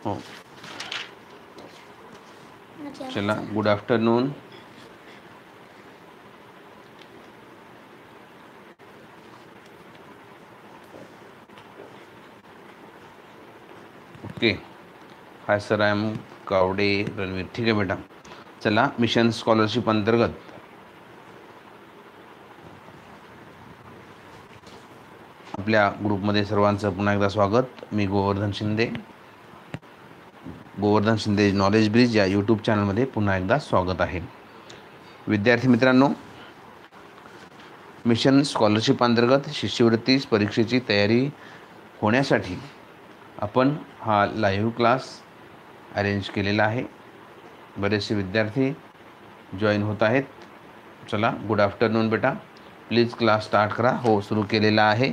हो, चला, good afternoon. Okay, hi sir, I am Kawade Ranveer. ठीक आहे बेटा. चला, मिशन स्कॉलरशिप अंतर्गत आपल्या ग्रुपमध्ये सर्वांचं पुन्हा एकदा स्वागत. मी गोवर्धन शिंदे, गोवर्धन शिंदे नॉलेज ब्रिज या यूट्यूब चॅनलमध्ये पुन्हा एकदा स्वागत आहे. विद्यार्थी मित्रांनो, मिशन स्कॉलरशिप अंतर्गत शिष्यवृत्ती परीक्षेची तयारी होण्यासाठी आपण हा लाईव्ह क्लास अरेंज केलेला आहे. बरेचसे विद्यार्थी जॉईन होत आहेत. चला, गुड आफ्टरनून बेटा. प्लीज क्लास स्टार्ट करा. हो, सुरू केलेला आहे.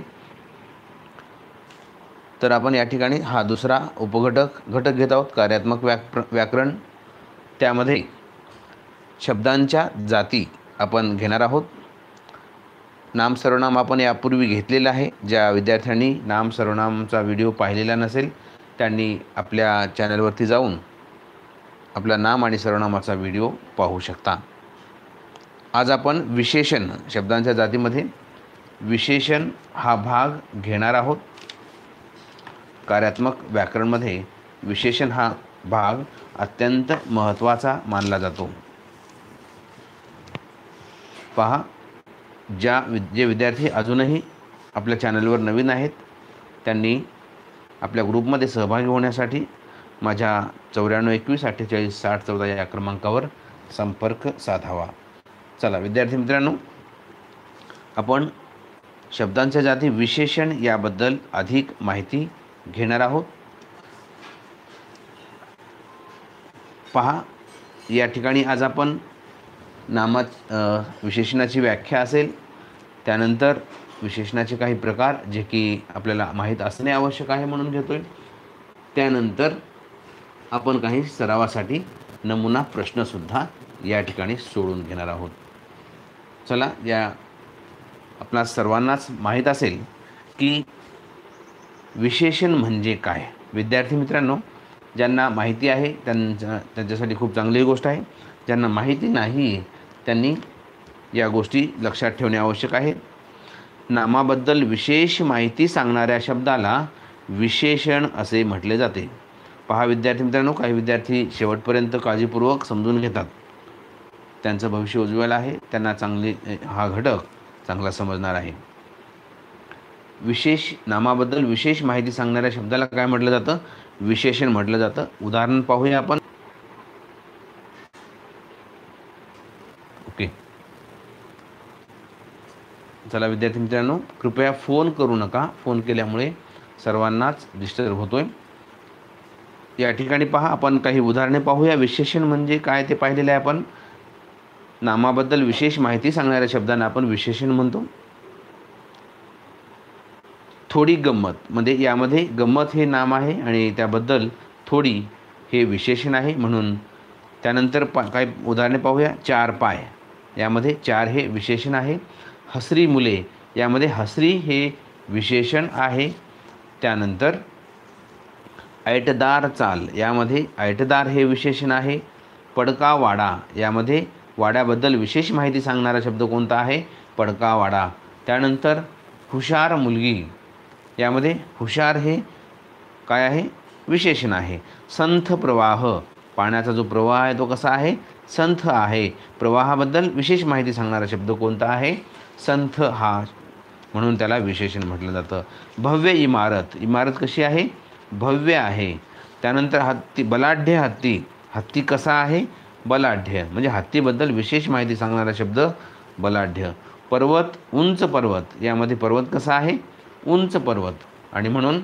तर आपण या ठिकाणी हा दुसरा घटक घेत आहोत, कार्यात्मक व्याकरण. त्यामध्ये शब्दांच्या जाती आपण घेणार आहोत. नाम सर्वनाम आपण यापूर्वी घेतलेला आहे. ज्या विद्यार्थ्यांनी नाम सर्वनामचा व्हिडिओ पाहिलेला नसेल त्यांनी आपल्या चॅनलवरती जाऊन आपला नाम आणि सर्वनामाचा व्हिडिओ पाहू शकता. आज आपण विशेषण, शब्दांच्या जातीमध्ये विशेषण हा भाग घेणार आहोत. कार्यात्मक व्याकरणमध्ये विशेषण हा भाग अत्यंत महत्त्वाचा मानला जातो. पहा, जे विद्यार्थी अजूनही आपल्या चॅनलवर नवीन आहेत त्यांनी आपल्या ग्रुपमध्ये सहभागी होण्यासाठी माझ्या 9421486014 या क्रमांकावर संपर्क साधावा. चला विद्यार्थी मित्रांनो, आपण शब्दांच्या जाती विशेषण याबद्दल अधिक माहिती घेणार आहोत. पहा, या ठिकाणी आज आपण विशेषणाची व्याख्या असेल, त्यानंतर विशेषणाचे काही प्रकार जे की आपल्याला माहीत असणे आवश्यक आहे म्हणून घेतोय. त्यानंतर आपण काही सरावासाठी नमुना प्रश्नसुद्धा या ठिकाणी सोडून घेणार आहोत. चला, आपणा सर्वांनाच माहीत असेल की विशेषण म्हणजे काय. विद्यार्थी मित्रांनो, ज्यांना माहिती आहे त्यांच्यासाठी खूप चांगली गोष्ट आहे. ज्यांना माहिती नाही त्यांनी या गोष्टी लक्षात ठेवणे आवश्यक आहे. नामाबद्दल विशेष माहिती सांगणाऱ्या शब्दाला विशेषण असे म्हटले जाते. पहा विद्यार्थी मित्रांनो, काही विद्यार्थी शेवटपर्यंत काळजीपूर्वक समजून घेतात. त्यांचं भविष्य उज्ज्वल आहे. त्यांना हा घटक चांगला समजणार आहे. नामाबद्दल विशेष माहिती सांगणाऱ्या शब्दाला काय म्हटलं जातं? विशेषण म्हटलं जातं. उदाहरण पाहूया आपण. ओके, चला विद्यार्थी मित्रांनो, कृपया फोन करू नका. फोन केल्यामुळे सर्वांनाच डिस्टर्ब होतोय. या ठिकाणी पहा, आपण काही उदाहरणे पाहूया. विशेषण म्हणजे काय ते पाहिलेलं आहे आपण. नामाबद्दल विशेष माहिती सांगणाऱ्या शब्दांना आपण विशेषण म्हणतो. थोडी गंमत, म्हणजे यामध्ये गंमत हे नाम आहे आणि त्याबद्दल थोडी हे विशेषण आहे म्हणून. त्यानंतर काही उदाहरणे पाहूया. चार पाय, यामध्ये चार हे विशेषण आहे. हसरी मुले, यामध्ये हसरी हे विशेषण आहे. त्यानंतर ऐटदार चाल, यामध्ये ऐटदार हे विशेषण आहे. पडका वाडा, यामध्ये वाड्याबद्दल विशेष माहिती सांगणारा शब्द कोणता आहे? पडका वाडा. त्यानंतर हुशार मुलगी, यामध्ये हुशार हे काय आहे? विशेषण आहे. संथ प्रवाह, पाण्याचा जो प्रवाह आहे तो कसा आहे? संथ आहे. प्रवाहाबद्दल विशेष माहिती सांगणारा शब्द कोणता आहे? संथ हा, म्हणून त्याला विशेषण म्हटलं जातं. भव्य इमारत, इमारत कशी आहे? भव्य आहे. त्यानंतर हत्ती, बलाढ्य हत्ती, हत्ती कसा आहे? बलाढ्य, म्हणजे हत्तीबद्दल विशेष माहिती सांगणारा शब्द बलाढ्य. पर्वत, उंच पर्वत, यामध्ये पर्वत कसा आहे? उंच पर्वत, आणि म्हणून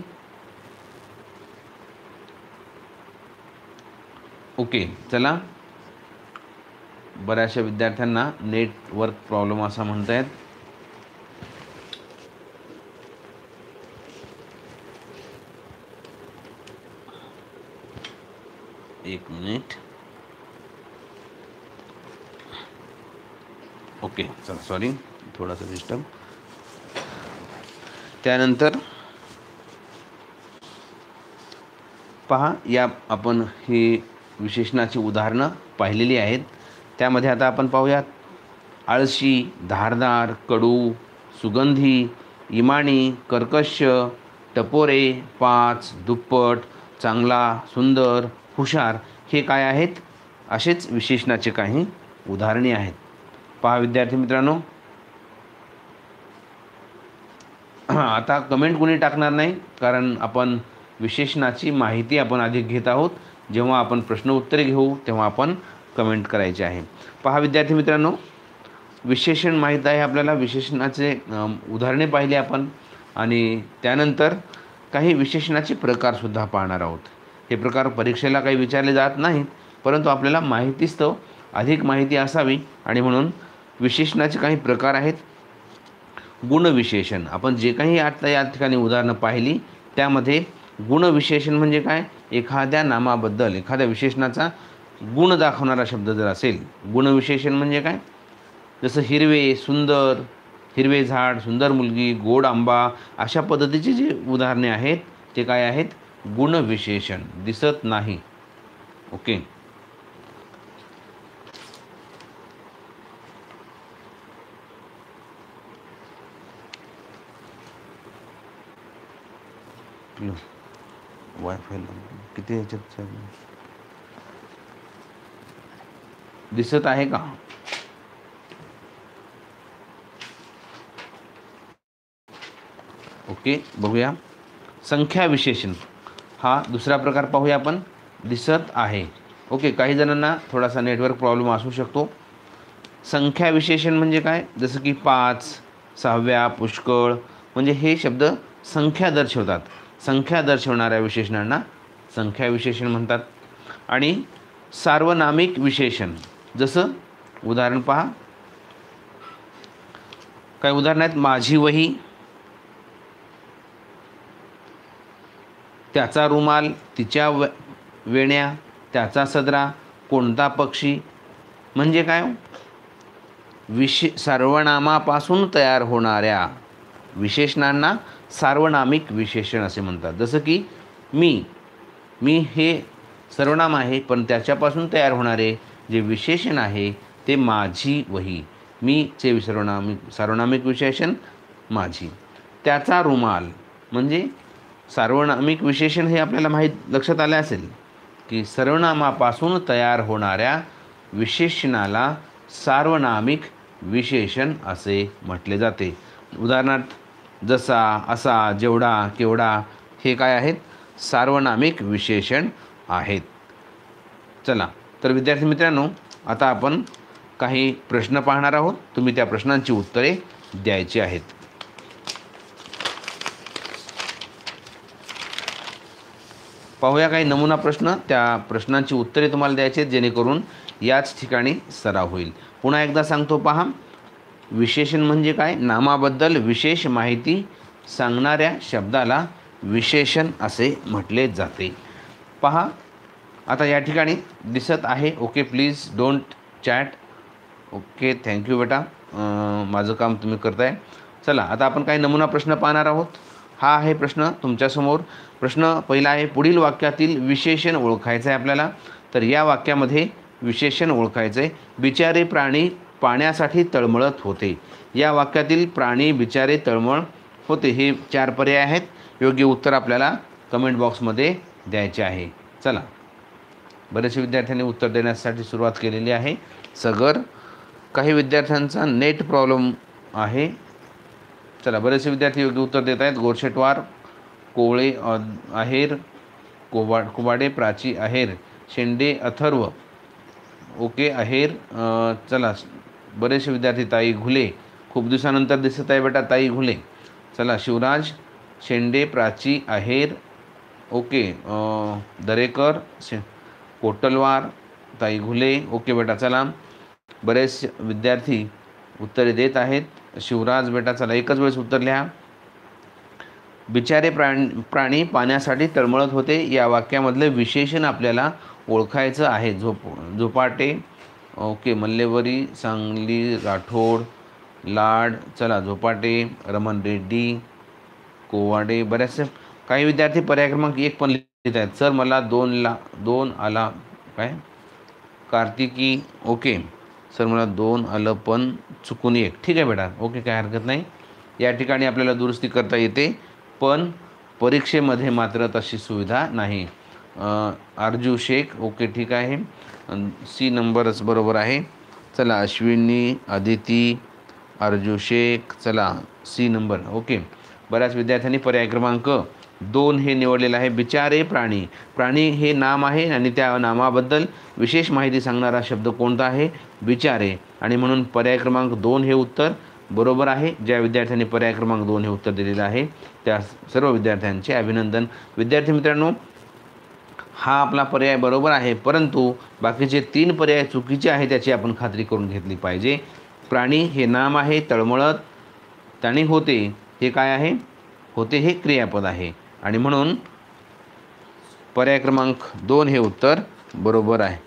ओके. चला, बऱ्याचशा विद्यार्थ्यांना नेटवर्क प्रॉब्लेम असा म्हणतायत. एक मिनिट. ओके, चला, सॉरी, थोडासा डिस्टर्ब. त्यानंतर पहा, या आपण ही विशेषणाची उदाहरणं पाहिलेली आहेत. त्यामध्ये आता आपण पाहूयात. आळशी, धारदार, कडू, सुगंधी, इमानी, कर्कश, टपोरे, पाच, दुप्पट, चांगला, सुंदर, हुशार हे काय आहेत? असेच विशेषणाचे काही उदाहरणे आहेत. पहा विद्यार्थी मित्रांनो, आता कमेंट कोणी टाकणार नाही, कारण आपण विशेषणाची माहिती आपण अधिक घेत आहोत. जेव्हा आपण प्रश्न उत्तरे घेऊ तेव्हा आपण कमेंट करायचे आहे. पहा विद्यार्थी मित्रांनो, विशेषण माहीत आहे आपल्याला. विशेषणाचे उदाहरणे पाहिली आपण आणि त्यानंतर काही विशेषणाचे प्रकारसुद्धा पाहणार आहोत. हे प्रकार परीक्षेला काही विचारले जात नाहीत, परंतु आपल्याला माहितीस्तव अधिक माहिती असावी आणि म्हणून विशेषणाचे काही प्रकार आहेत. गुणविशेषण, आपण जे काही आता या ठिकाणी उदाहरणं पाहिली त्यामध्ये गुणविशेषण म्हणजे काय? एखाद्या नामाबद्दल, एखाद्या विशेषणाचा गुण दाखवणारा शब्द जर असेल, गुणविशेषण म्हणजे काय? जसं हिरवे, सुंदर, हिरवे झाड, सुंदर मुलगी, गोड आंबा, अशा पद्धतीची जी उदाहरणे आहेत ते काय आहेत? गुणविशेषण. दिसत नाही. ओके. वायफाय किती ह्याच्यात दिसत आहे का? ओके, बघूया. संख्या विशेषण हा दुसरा प्रकार पाहूया आपण. दिसत आहे. ओके, काही जणांना थोडासा नेटवर्क प्रॉब्लेम असू शकतो. संख्या विशेषण म्हणजे काय? जसं की 5, 6व्या, पुष्कळ, म्हणजे हे शब्द संख्या दर्शवतात. संख्या दर्शवणाऱ्या विशेषणांना संख्या विशेषण म्हणतात. आणि सार्वनामिक विशेषण, जसं उदाहरण पहा. काय उदाहरण आहेत? माझी वही, त्याचा रुमाल, तिच्या वेण्या, त्याचा सदरा, कोणता पक्षी. म्हणजे काय? सर्वनामापासून तयार होणाऱ्या विशेषणांना सार्वनामिक विशेषण असे म्हणतात. जसं की मी हे सर्वनाम आहे, पण त्याच्यापासून तयार होणारे जे विशेषण आहे ते माझी वही. मीचे सार्वनामिक विशेषण माझी. त्याचा रुमाल म्हणजे सार्वनामिक विशेषण हे आपल्याला लक्षात आले असेल की सर्वनामापासून तयार होणाऱ्या विशेषणाला सार्वनामिक विशेषण असे म्हटले जाते. उदाहरणार्थ जसा, असा, जेवढा, केवढा हे काय आहेत? सार्वनामिक विशेषण आहेत. चला तर विद्यार्थी मित्रांनो, आता आपण काही प्रश्न पाहणार आहोत. तुम्ही त्या प्रश्नांची उत्तरे द्यायची आहेत. पाहूया काही नमुना प्रश्न. त्या प्रश्नांची उत्तरे तुम्हाला द्यायची आहेत, जेणेकरून याच ठिकाणी सराव होईल. पुन्हा एकदा सांगतो पहा. विशेषण म्हणजे काय? नामाबद्दल विशेष माहिती सांगणाऱ्या शब्दाला विशेषण असे म्हटले जाते. पहा आता या ठिकाणी दिसत आहे. Okay, please don't chat. Okay, thank you बेटा, माझं काम तुम्ही करताय. चला आता आपण काही नमुना प्रश्न पाहणार आहोत. हा आहे प्रश्न तुमच्यासमोर. प्रश्न पहिला आहे, पुढील वाक्यातील विशेषण ओळखायचं आहे आपल्याला. तर या वाक्यामध्ये विशेषण ओळखायचं आहे. बिचारे प्राणी पाण्यासाठी तळमळत होते. या वाक्यातील प्राणी बिचारे तळमळ होते हे 4 पर्याय आहेत. योग्य उत्तर आपल्याला कमेंट बॉक्समध्ये द्यायचे आहे. चला, बरेचसे विद्यार्थ्यांनी उत्तर देण्यासाठी सुरुवात केलेली आहे. सगर, काही विद्यार्थ्यांचा नेट प्रॉब्लेम आहे. चला, बरेचसे विद्यार्थी योग्य उत्तर देत आहेत. गोरशेटवार, कोवळे, आहेर, कुबाडे, प्राची, आहेर, शेंडे, अथर्व. ओके, आहेर. चला, बरेचसे विद्यार्थी. ताई घुले, खूप दिवसानंतर दिसत आहे बेटा ताई घुले. चला, शिवराज, शेंडे, प्राची, आहेर. ओके, दरेकर, कोटलवार, ताई घुले. ओके बेटा, चला, बरेच विद्यार्थी उत्तरे देत आहेत. शिवराज बेटा, चला एकच वेळेस उत्तर लिहा. बिचारे प्राणी पाण्यासाठी तळमळत होते या वाक्यामधले विशेषण आपल्याला ओळखायचं आहे. झोपाटे. ओके, मल्लेवरी, सांगली, राठोड, लाड. चला, झोपाटे, रमण रेड्डी, कोवाडे. बऱ्याचशा काही विद्यार्थी पर्याय क्रमांक 1 पण आहेत सर मला 2 आला काय कार्तिकी ओके सर मला 2 आलं पण चुकून 1 ठीक आहे बेटा ओके काय हरकत नाही या ठिकाणी आपल्याला दुरुस्ती करता येते पण परीक्षेमध्ये मात्र तशी सुविधा नाही आरजू शेख ओके ठीक आहे सी नंबरच बरोबर आहे चला अश्विनी अदिती आरजू शेख चला सी नंबर ओके बऱ्याच विद्यार्थ्यांनी पर्याय क्रमांक 2 हे निवडलेलं आहे बिचारे प्राणी प्राणी हे नाम आहे आणि त्या नामाबद्दल विशेष माहिती सांगणारा शब्द कोणता आहे बिचारे आणि म्हणून पर्याय क्रमांक 2 हे उत्तर बरोबर आहे ज्या विद्यार्थ्यांनी पर्याय क्रमांक 2 हे उत्तर दिलेलं आहे त्या सर्व विद्यार्थ्यांचे अभिनंदन विद्यार्थी मित्रांनो हा आपला पर्याय बरोबर आहे परंतु बाकीचे 3 पर्याय चुकीचे आहेत त्याची आपण खात्री करून घेतली पाहिजे प्राणी हे नाम आहे तळमळत त्याने होते हे काय आहे होते हे क्रियापद आहे आणि म्हणून पर्याय क्रमांक 2 हे उत्तर बरोबर आहे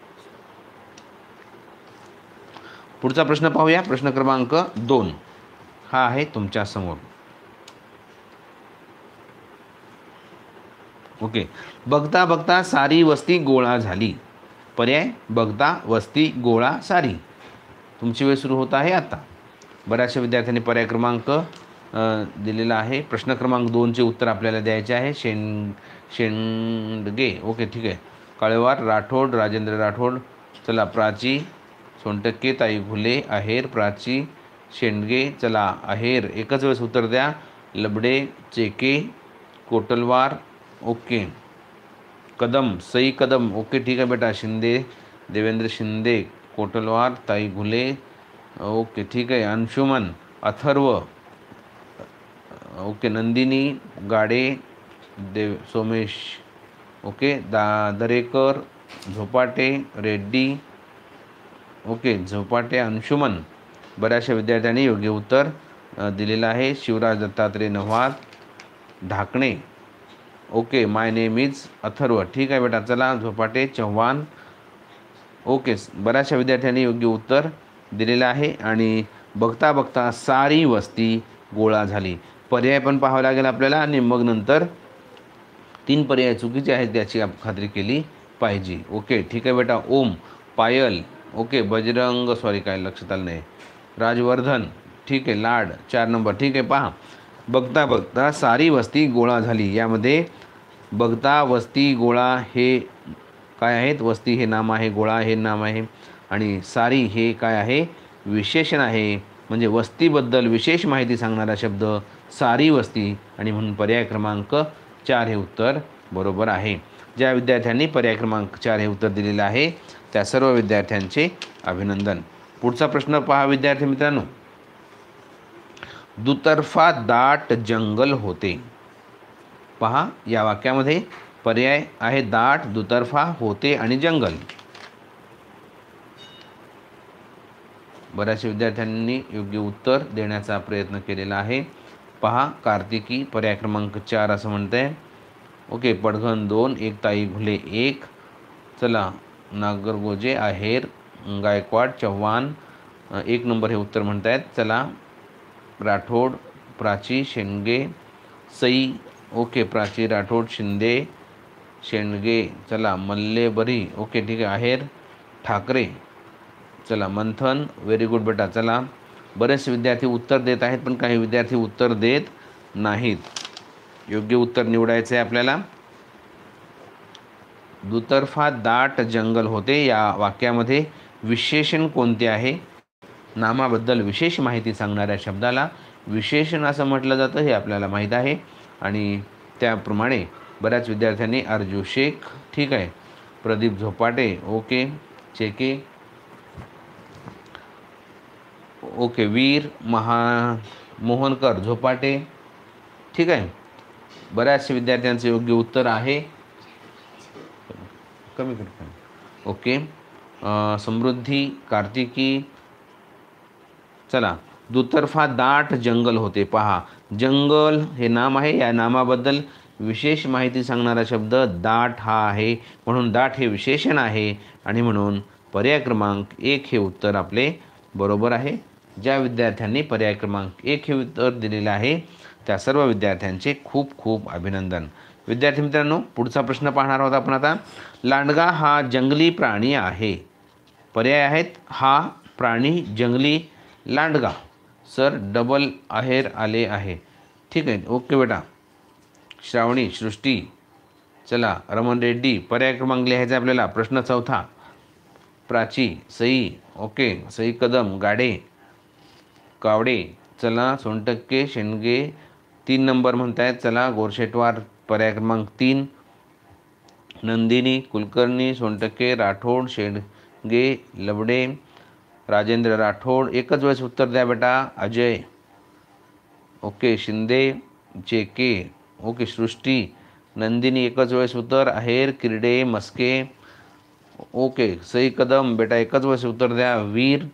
पुढचा प्रश्न पाहूया प्रश्न क्रमांक 2 हा आहे तुमच्या समोर ओके बघता बघता सारी वस्ती गोळा झाली पर्याय बघता वस्ती गोळा सारी तुमची वेळ सुरू होत आहे आता बऱ्याचशा विद्यार्थ्यांनी पर्याय क्रमांक दिलेला आहे प्रश्न क्रमांक 2 चे उत्तर आपल्याला द्यायचे आहे शेंडगे ओके ठीक आहे काळेवार राठोड राजेंद्र राठोड चला प्राची सोनटक्के ताई घुले आहेर प्राची शेंडगे चला आहेर एकच वेळेस उत्तर द्या लबडे चेके कोटलवार ओके कदम सई कदम ओके ठीक आहे बेटा शिंदे देवेंद्र शिंदे कोटलवार ताई घुले ओके ठीक आहे Anshuman Atharva okay Nandini Gade Somesh okay Darekar Zopate Reddy okay Zopate Anshuman बऱ्याचशा विद्यार्थ्यांनी योग्य उत्तर दिलेलं आहे Shivraj Dattatray Navhad Dhakne okay my name is Atharva ठीक आहे बेटा चला झोपाटे चव्हाण ओके बऱ्याचशा विद्यार्थ्यांनी योग्य उत्तर दिलेलं आहे आणि बघता बघता सारी वस्ती गोळा झाली पर्याय पण पाहावं लागेल आपल्याला आणि मग नंतर 3 पर्याय चुकीचे आहेत त्याची खात्री केली पाहिजे ओके ठीक आहे बेटा ओम पायल ओके बजरंग सॉरी काय लक्षात आलं नाही राजवर्धन ठीक आहे लाड 4 नंबर ठीक आहे पहा बघता बघता सारी वस्ती गोळा झाली यामध्ये बघता वस्ती गोळा हे काय आहेत वस्ती हे नाम आहे गोळा हे नाम आहे आणि सारी हे काय आहे विशेषण आहे म्हणजे वस्तीबद्दल विशेष माहिती सांगणारा शब्द सारी वस्ती आणि म्हणून पर्याय क्रमांक 4 हे उत्तर बरोबर आहे ज्या विद्यार्थ्यांनी पर्याय क्रमांक 4 हे उत्तर दिलेलं आहे त्या सर्व विद्यार्थ्यांचे अभिनंदन पुढचा प्रश्न पहा विद्यार्थी मित्रांनो दुतर्फा दाट जंगल होते पहा या वाक्यामध्ये पर्याय आहे दाट दुतर्फा होते आणि जंगल बऱ्याचशा विद्यार्थ्यांनी योग्य उत्तर देण्याचा प्रयत्न केलेला आहे पहा कार्तिकी पर्याय क्रमांक 4 असं म्हणतंय ओके पडघन 2 एक ताई घुले 1 चला नागरगोजे आहेर गायकवाड चव्हाण 1 नंबर हे उत्तर म्हणतायत चला राठोड प्राची शेंडगे सई ओके प्राची राठोड शिंदे शेंडगे चला मल्लेबरी ओके ठीक आहे आहेर ठाकरे चला मंथन व्हेरी गुड बेटा चला बरेचसे विद्यार्थी उत्तर देत आहेत पण काही विद्यार्थी उत्तर देत नाहीत योग्य उत्तर निवडायचं आहे आपल्याला दुतर्फा दाट जंगल होते या वाक्यामध्ये विशेषण कोणते आहे नामाबद्दल विशेष माहिती सांगणाऱ्या शब्दाला विशेषण असं म्हटलं जातं हे आपल्याला माहीत आहे आणि त्याप्रमाणे बऱ्याच विद्यार्थ्यांनी आरजू शेख ठीक आहे प्रदीप झोपाटे ओके चेके ओके वीर मोहनकर झोपाटे ठीक आहे बऱ्याचशा विद्यार्थ्यांचे योग्य उत्तर आहे कमी करतो ओके समृद्धी कार्तिकी चला दुतर्फा दाट जंगल होते पहा जंगल हे नाम आहे या नामाबद्दल विशेष माहिती सांगणारा शब्द दाट हा आहे म्हणून दाट हे विशेषण आहे आणि म्हणून पर्याय क्रमांक 1 हे उत्तर आपले बरोबर आहे ज्या विद्यार्थ्यांनी पर्याय क्रमांक 1 हे उत्तर दिलेले आहे त्या सर्व विद्यार्थ्यांचे खूप खूप अभिनंदन विद्यार्थी मित्रांनो, पुढचा प्रश्न पाहणार आहोत आपण आता. लांडगा हा जंगली प्राणी आहे. पर्याय आहेत, हा प्राणी जंगली लांडगा. सर डबल आहेर आले आहे. ठीक आहे, ओके बेटा. श्रावणी, सृष्टी, चला रमण रेड्डी, पर्याय क्रमांक लिहायचा आपल्याला. प्रश्न चौथा. प्राची, सई, ओके. सई कदम, गाडे, कावडे, चला. सोनटक्के, शेंडगे 3 नंबर म्हणतायत. चला गोरशेटवार, पर्याय क्रमांक 3. नंदिनी, कुलकर्णी, सोनटक्के, राठोड, शेंडगे, लबडे, राजेंद्र राठोड. एकच वेळेस उत्तर द्या बेटा. अजय, ओके. शिंदे, चेके, ओके. सृष्टी, नंदिनी एकच वेळेस उत्तर. आहेर, किरडे, मस्के, ओके. सई कदम बेटा एकच वेळेस उत्तर द्या. वीर,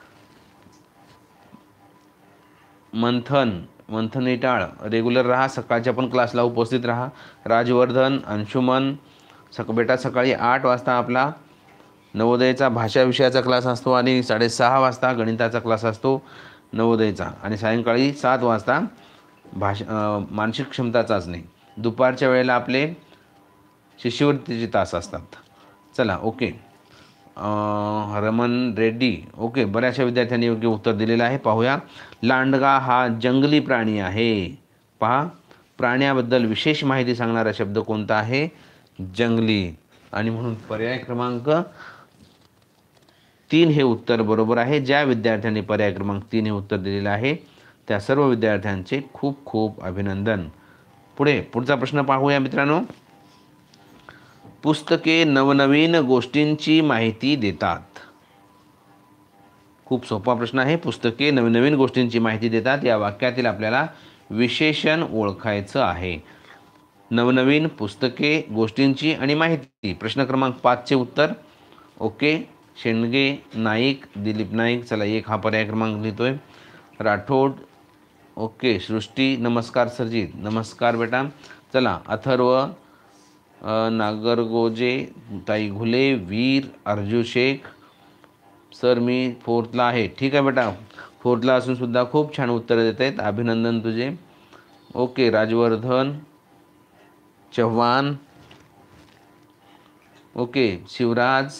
मंथन इटाळ, रेग्युलर राहा, सकाळच्या पण क्लासला उपस्थित राहा. राजवर्धन, अंशुमन, बेटा सकाळी 8 वाजता आपला नवोदयचा भाषा विषयाचा क्लास असतो आणि 6:30 वाजता गणिताचा क्लास असतो नवोदयचा, आणि सायंकाळी 7 वाजता मानसिक क्षमता चाचणी. दुपारच्या वेळेला आपले शिष्यवृत्तीचे तास असतात. चला, ओके. रमण रेड्डी, ओके. बऱ्याचशा विद्यार्थ्यांनी योग्य उत्तर दिलेलं आहे. पाहूया. लांडगा हा जंगली प्राणी आहे. पहा, प्राण्याबद्दल विशेष माहिती सांगणारा शब्द कोणता आहे? जंगली. आणि म्हणून पर्याय क्रमांक 3 हे उत्तर बरोबर आहे. ज्या विद्यार्थ्यांनी पर्याय क्रमांक 3 हे उत्तर दिलेलं आहे त्या सर्व विद्यार्थ्यांचे खूप खूप अभिनंदन. पुढचा प्रश्न पाहूया मित्रांनो. पुस्तके नवनवीन गोष्टींची माहिती देतात. खूप सोपा प्रश्न आहे. पुस्तके नवनवीन गोष्टींची माहिती देतात. या वाक्यातील आपल्याला विशेषण ओळखायचं आहे. नवनवीन पुस्तके, गोष्टींची आणि माहिती. प्रश्न क्रमांक 5 चे उत्तर, ओके. शेंडगे, नाईक, दिलीप नाईक, चला 1 हा पर्याय क्रमांक लिहितोय. राठोड, ओके. सृष्टी, नमस्कार सरजीत, नमस्कार बेटा. चला अथर्व, नागरगोजे, ताई घुले, वीर, अर्जू शेख, सर मी 4थला आहे. ठीक आहे बेटा, 4थला असून सुद्धा खूप छान उत्तर देत आहेत, अभिनंदन तुझे. Okay. Rajvardhan Chavan, okay. Shivraj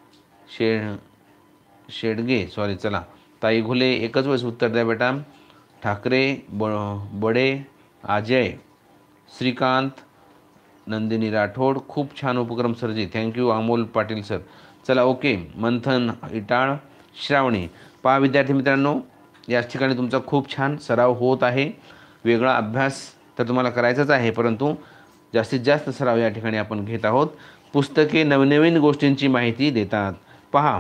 Shedge, sorry, चला. ताई घुले एकच वेळेस उत्तर द्या बेटा. ठाकरे, बडे, अजय, श्रीकांत, नंदिनी राठोड, खूप छान उपक्रम सरजी, थँक्यू. अमोल पाटील सर, चला, ओके. मंथन इटाळ, श्रावणी. पहा विद्यार्थी मित्रांनो, याच ठिकाणी तुमचा खूप छान सराव होत आहे. वेगळा अभ्यास तर तुम्हाला करायचाच आहे, परंतु जास्तीत जास्त सराव या ठिकाणी आपण घेत आहोत. पुस्तके नवनवीन गोष्टींची माहिती देतात. पहा,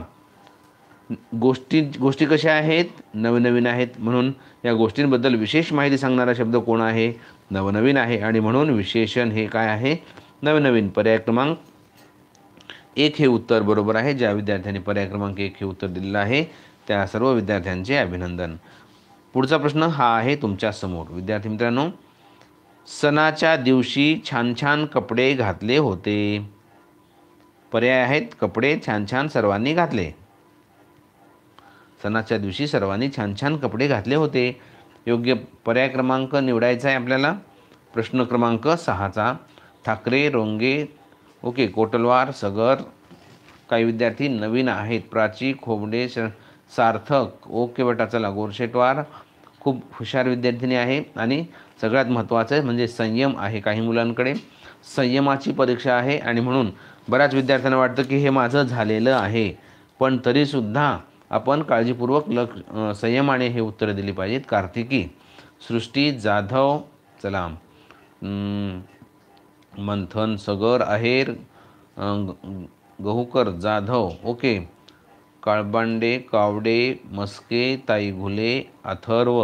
गोष्टी कशा आहेत? नवनवीन आहेत. म्हणून या गोष्टींबद्दल विशेष माहिती सांगणारा शब्द कोण आहे? नवनवीन आहे. आणि म्हणून विशेषण हे काय आहे? नवनवीन. पर्याय क्रमांक 1 हे उत्तर बरोबर आहे. ज्या विद्यार्थ्यांनी पर्याय क्रमांक 1 हे उत्तर दिलेलं आहे त्या सर्व विद्यार्थ्यांचे अभिनंदन. पुढचा प्रश्न हा आहे तुमच्या समोर. विद्यार्थी मित्रांनो, सणाच्या दिवशी छान छान कपडे घातले होते. पर्याय आहेत, कपडे छान छान सर्वांनी घातले. सणाच्या दिवशी सर्वांनी छान छान कपडे घातले होते. योग्य पर्याय क्रमांक निवडायचा आहे आपल्याला. प्रश्न क्रमांक 6चा. ठाकरे, रोंगे, ओके. कोटलवार, सगर. काही विद्यार्थी नवीन आहेत. प्राची, खोबडे, सार्थक, ओके बेटा. चला, गोरशेटवार, खूप हुशार विद्यार्थिनी आहे. आणि सगळ्यात महत्त्वाचं म्हणजे संयम आहे. काही मुलांकडे संयमाची परीक्षा आहे आणि म्हणून बऱ्याच विद्यार्थ्यांना वाटतं की हे माझं झालेलं आहे, पण तरीसुद्धा आपण काळजीपूर्वक संयमाने हे उत्तर दिली पाहिजेत. कार्तिकी, सृष्टी, जाधव, चला, मंथन, सगर, आहेर, गहूकर, जाधव, ओके. काळबांडे, कावडे, मस्के, ताई घुले, अथर्व,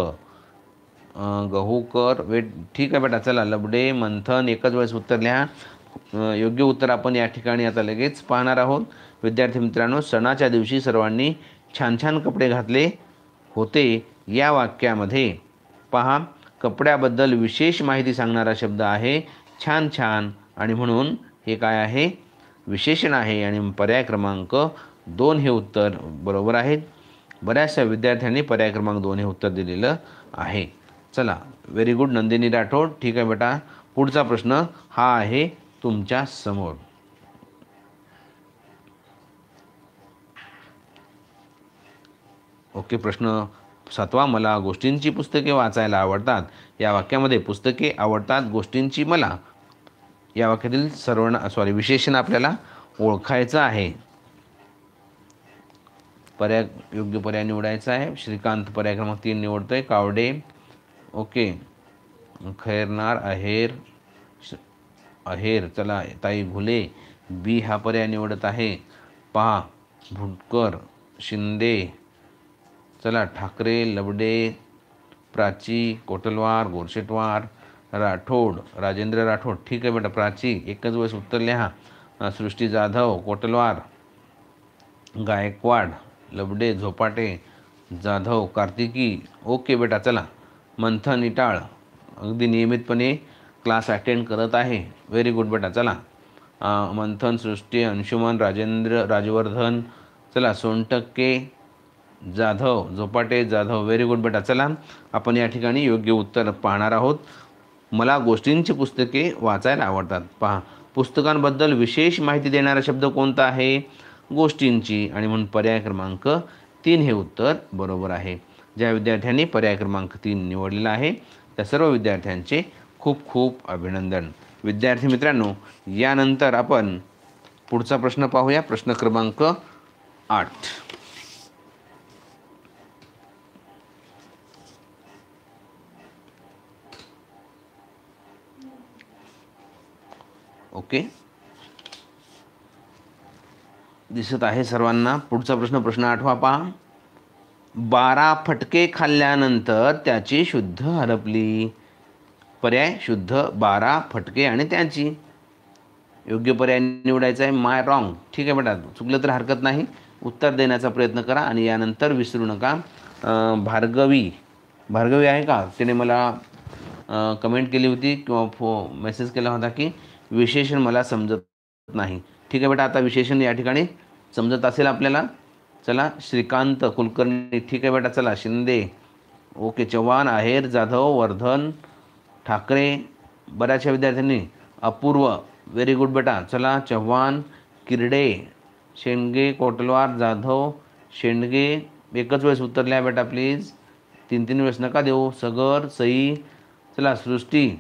गहूकर, ठीक आहे बेटा. चला, लबडे, मंथन, एकच वेळेस उत्तर लिहा. योग्य उत्तर आपण या ठिकाणी आता लगेच पाहणार आहोत. विद्यार्थी मित्रांनो, सणाच्या दिवशी सर्वांनी छान छान कपडे घातले होते या वाक्यामध्ये पहा, कपड्याबद्दल विशेष माहिती सांगणारा शब्द आहे छान छान, आणि म्हणून हे काय आहे? विशेषण आहे. आणि पर्याय क्रमांक 2 हे उत्तर बरोबर आहे. बऱ्याचशा विद्यार्थ्यांनी पर्याय क्रमांक 2 हे उत्तर दिलेलं आहे. चला, व्हेरी गुड. नंदिनी राठोड, ठीक आहे बेटा. पुढचा प्रश्न हा आहे तुमच्या समोर. ओके, प्रश्न 7वा, मला गोष्टींची पुस्तके वाचायला आवडतात. या वाक्यामध्ये पुस्तके आवडतात, गोष्टींची मला, या वाक्यातील विशेषण आपल्याला ओळखायचं आहे. पर्याय, योग्य पर्याय निवडायचा आहे. श्रीकांत पर्याय क्रमांक 3 निवडतोय. कावडे, ओके, खैरनार, अहेर, चला ताई घुले, बी हा पर्याय निवडत आहे. पहा, भुटकर, शिंदे, चला ठाकरे, लबडे, प्राची, कोटलवार, गोरशेटवार, राठोड, राजेंद्र राठोड. ठीक आहे बेटा, प्राची एकच वेळेस उत्तर लिहा. सृष्टी जाधव, कोटलवार, गायकवाड, लबडे, झोपाटे, जाधव, कार्तिकी. ओके बेटा, चला. मंथन इटाळ अगदी नियमितपणे क्लास अटेंड करत आहे. व्हेरी गुड बेटा, चला. मंथन, सृष्टी, अंशुमन, राजेंद्र, राजवर्धन, चला. सोनटक्के, जाधव, झोपाटे, जाधव. व्हेरी गुड बेटा, चला. आपण या ठिकाणी योग्य उत्तर पाहणार आहोत. मला गोष्टींची पुस्तके वाचायला आवडतात. पहा, पुस्तकांबद्दल विशेष माहिती देणारा शब्द कोणता आहे? गोष्टींची. आणि म्हणून पर्याय क्रमांक 3 हे उत्तर बरोबर आहे. ज्या विद्यार्थ्यांनी पर्याय क्रमांक 3 निवडलेला आहे त्या सर्व विद्यार्थ्यांचे खूप खूप अभिनंदन. विद्यार्थी मित्रांनो, यानंतर आपण पुढचा प्रश्न पाहूया. प्रश्न क्रमांक 8. ओके, दिसत आहे सर्वांना. पुढचा प्रश्न 8वा पहा. 12 फटके खाल्ल्यानंतर त्याची शुद्ध हरपली. पर्याय शुद्ध, 12 फटके आणि त्याची. योग्य पर्याय निवडायचा आहे. My wrong. ठीक आहे बेटा, चुकलं तर हरकत नाही, उत्तर देण्याचा प्रयत्न करा. आणि यानंतर विसरू नका, भार्गवी आहे का, तिने मला कमेंट केली होती किंवा मेसेज केला होता की विशेषण मला समजत नाही. ठीक आहे बेटा, आता विशेषण या ठिकाणी समजत असेल आपल्याला. चला, श्रीकांत कुलकर्णी. ठीक आहे बेटा, चला. शिंदे, ओके. चव्हाण, आहेर, जाधव, वर्धन, ठाकरे. बऱ्याचशा विद्यार्थ्यांनी. अपूर्व, व्हेरी गुड बेटा, चला. चव्हाण, किरडे, शेंडगे, कोटलवार, जाधव, शेंडगे. एकच वेळेस उत्तर लिहा बेटा प्लीज, 3 वेळेस नका देऊ. सगर, सई, चला. सृष्टी.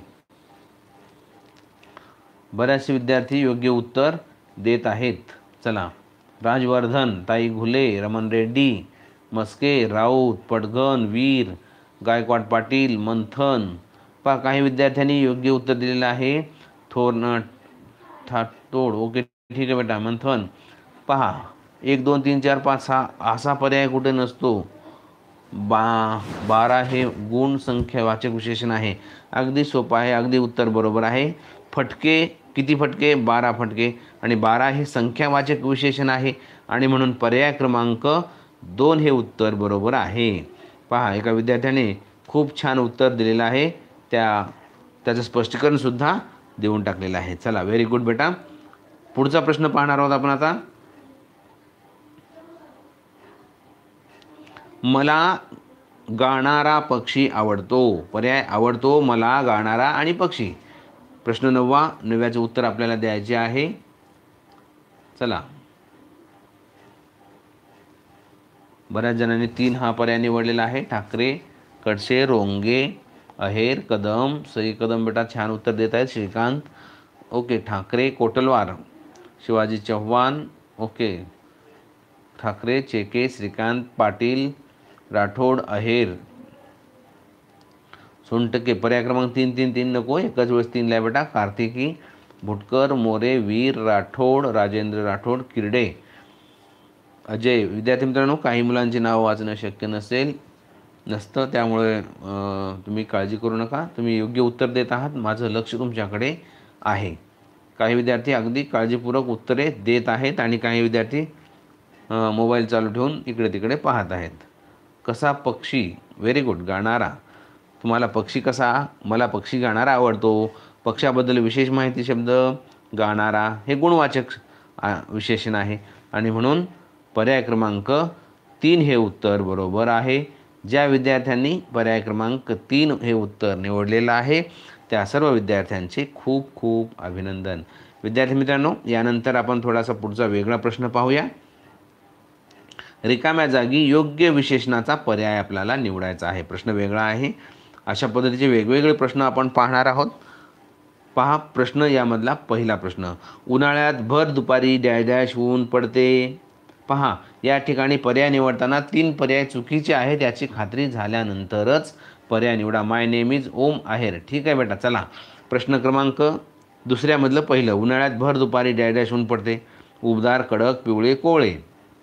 बऱ्याचशे विद्यार्थी योग्य उत्तर देत आहेत. चला. राजवर्धन, ताई घुले, रमण रेड्डी, मस्के, राऊत, पडघन, वीर, गायकवाड पाटील, मंथन. पहा, काही विद्यार्थ्यांनी योग्य उत्तर दिलेलं आहे. ठाटोड. ओके, ठीक आहे बेटा. मंथन. पहा, 1 2 3 4 5 6 असा पर्याय कुठे नसतो. 12 हे गुण संख्यावाचक विशेषण आहे. अगदी सोपं आहे, अगदी उत्तर बरोबर आहे. फटके, किती फटके? 12 फटके. आणि 12 हे संख्यावाचक विशेषण आहे आणि म्हणून पर्याय क्रमांक 2 हे उत्तर बरोबर आहे. पहा, एका विद्यार्थ्याने खूप छान उत्तर दिलेलं आहे. त्याचं स्पष्टीकरणसुद्धा देऊन टाकलेलं आहे. चला, व्हेरी गुड बेटा. पुढचा प्रश्न पाहणार आहोत आपण आता. मला गाणारा पक्षी आवडतो. पर्याय आवडतो, मला, गाणारा आणि पक्षी. प्रश्न 9व्याचे उत्तर आपल्याला द्यायचे आहे. चला, बऱ्याच जणांनी 3 हा पर्याय निवडलेला आहे. ठाकरे, खडसे, रोंगे, अहेर, कदम. सई कदम बेटा छान उत्तर देत आहेत. श्रीकांत, ओके. ठाकरे, कोटलवार, शिवाजी चव्हाण, ओके. ठाकरे, चेके, श्रीकांत, पाटील, राठोड, अहेर, सोनटक्के. पर्याय क्रमांक 3 3 3 नको, एकच वेळेस 3 लिहा बेटा. कार्तिकी, भुटकर, मोरे, वीर, राठोड, राजेंद्र राठोड, किरडे, अजय. विद्यार्थी मित्रांनो, काही मुलांची नावं वाचणं शक्य नसतं, त्यामुळे तुम्ही काळजी करू नका. तुम्ही योग्य उत्तर देत आहात, माझं लक्ष तुमच्याकडे आहे. काही विद्यार्थी अगदी काळजीपूर्वक उत्तरे देत आहेत आणि काही विद्यार्थी मोबाईल चालू ठेवून इकडे तिकडे पाहत आहेत. कसा पक्षी? Very good. गाणारा. तुम्हाला पक्षी कसा? मला पक्षी गाणारा आवडतो. पक्षाबद्दल विशेष माहिती शब्द गाणारा हे गुणवाचक विशेषण आहे आणि म्हणून पर्याय क्रमांक 3 हे उत्तर बरोबर आहे. ज्या विद्यार्थ्यांनी पर्याय क्रमांक 3 हे उत्तर निवडलेलं आहे त्या सर्व विद्यार्थ्यांचे खूप खूप अभिनंदन. विद्यार्थी मित्रांनो, यानंतर आपण थोडासा पुढचा वेगळा प्रश्न पाहूया. रिकाम्या जागी योग्य विशेषणाचा पर्याय आपल्याला निवडायचा आहे. प्रश्न वेगळा आहे. अशा पद्धतीचे वेगवेगळे प्रश्न आपण पाहणार आहोत. पहा प्रश्न, यामधला पहिला प्रश्न. उन्हाळ्यात भर दुपारी डॅश डॅश ऊन पडते. पहा, या ठिकाणी पर्याय निवडताना 3 पर्याय चुकीचे आहेत याची खात्री झाल्यानंतरच पर्याय निवडा. My name is Om Aher. ठीक आहे बेटा. चला, प्रश्न क्रमांक दुसऱ्यामधलं पहिलं. उन्हाळ्यात भर दुपारी डॅश डॅश ऊन पडते. उबदार, कडक, पिवळे, कोवळे.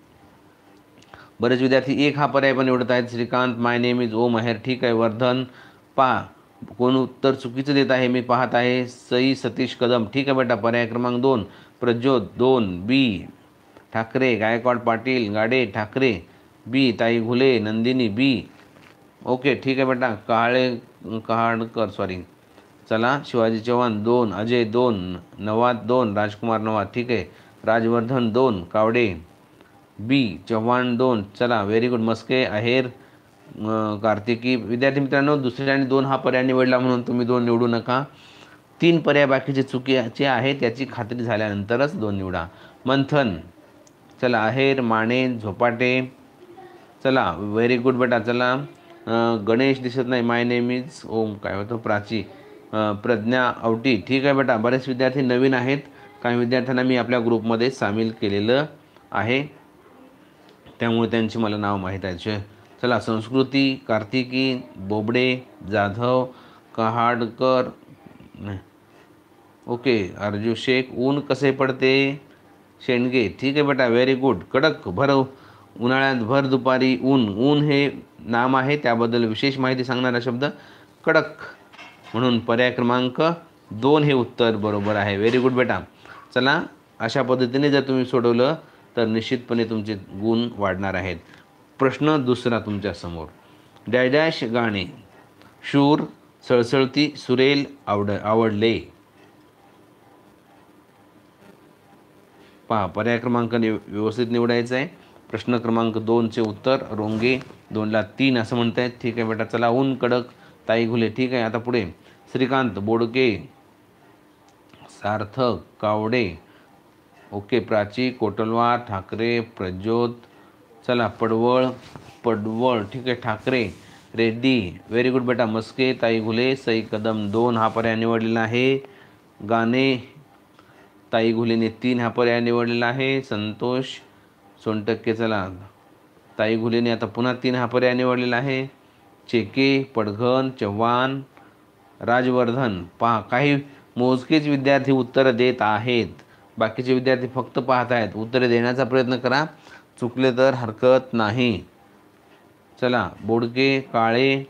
बरेच विद्यार्थी एक हा पर्याय पण निवडत आहेत. Shrikant, my name is Om Aher. ठीक आहे. वर्धन, पहा कोण उत्तर चुकीचं देत आहे मी पाहत आहे. सई सतीश कदम. ठीक आहे बेटा. पर्याय क्रमांक 2. प्रज्योत 2 बी. ठाकरे, गायकवाड पाटील, गाडे, ठाकरे बी. ताई घुले, नंदिनी बी. ओके, ठीक आहे बेटा. कहाडकर सॉरी. चला, शिवाजी चव्हाण 2, अजय 2, नवाद 2, राजकुमार नवाद. ठीक आहे. राजवर्धन 2, कावडे बी. चव्हाण 2. चला, व्हेरी गुड. मस्के, आहेर, कार्तिकी. विद्यार्थी मित्रांनो, दुसऱ्या आणि 2 हा पर्याय निवडला म्हणून तुम्ही 2 निवडू नका. 3 पर्याय बाकीचे चुकीचे आहेत याची खात्री झाल्यानंतरच 2 निवडा. मंथन, चला, आहेर, माने, झोपाटे. चला, व्हेरी गुड बेटा. चला, गणेश दिसत नाही. My name is Om. काय होतं? प्राची. प्रज्ञा आवटी. ठीक आहे बेटा. बरेच विद्यार्थी नवीन आहेत. काही विद्यार्थ्यांना मी आपल्या ग्रुपमध्ये सामील केलेलं आहे, त्यामुळे त्यांची मला नाव माहीत आहे. चला, संस्कृती, कार्तिकी, बोबडे, जाधव, कहाडकर. ओके, अर्जू शेख. ऊन कसे पडते? शेंडगे. ठीक आहे बेटा. Very good. कडक, उन्हाळ्यात भर दुपारी ऊन. ऊन हे नाम आहे, त्याबद्दल विशेष माहिती सांगणारा शब्द कडक. म्हणून पर्याय क्रमांक 2 हे उत्तर बरोबर आहे. व्हेरी गुड बेटा. चला, अशा पद्धतीने जर तुम्ही सोडवलं तर निश्चितपणे तुमचे गुण वाढणार आहेत. प्रश्न दुसरा तुमच्यासमोर. डॅश डॅश गाणे शूर, सळसळती, सुरेल आवडले. पहा, पर्याय क्रमांक व्यवस्थित निवडायचा आहे. प्रश्न क्रमांक 2चे उत्तर रोंगे 2ला 3 असं म्हणत आहेत. ठीक आहे बेटा. चला, ऊन, कडक, ताई घुले. ठीक आहे. आता पुढे. श्रीकांत, बोडके, सार्थक, कावडे. ओके, प्राची, कोटलवार, ठाकरे, प्रज्योत. चला, पडवळ. ठीक आहे. ठाकरे, रेड्डी. व्हेरी गुड बेटा. मस्के, ताई घुले, सई कदम 2 हा पर्याय निवडलेला आहे. गाणे, ताई घुलेने 3 हा पर्याय निवडलेला आहे. संतोष सोनटक्के. चला, ताई घुलेने आता पुन्हा 3 हा पर्याय निवडलेला आहे. चेके, पडघन, चव्हाण, राजवर्धन. पहा, काही मोजकेच विद्यार्थी उत्तरं देत आहेत. बाकीचे विद्यार्थी फक्त पाहत आहेत. उत्तरे देण्याचा प्रयत्न करा, चुकले तर हरकत नाही. चला, बोडके, काळे,